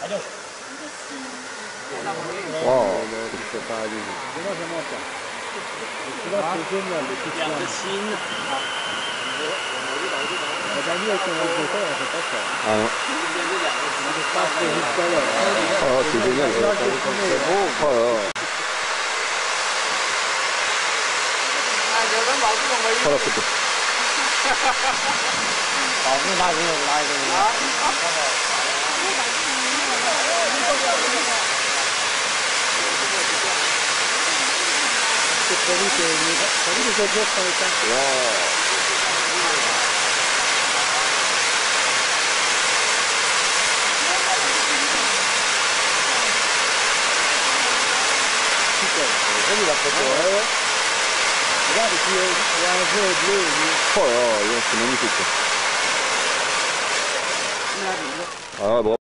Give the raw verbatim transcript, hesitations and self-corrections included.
Wow, c'est pas allé. Là, j'aimerais ça. Là, c'est génial. Le petit de Chine. La dernière, quand on le fait, on fait pas ça. Ah non. Oh, c'est génial. C'est beau. Oh là là. Oh la photo. C'est prévu que les autres jours sont éteints. Wow. Super, c'est joli la photo. Ouais, ouais. Regarde, il y a un jeu bleu. Oh là là, c'est magnifique. Ah, bon.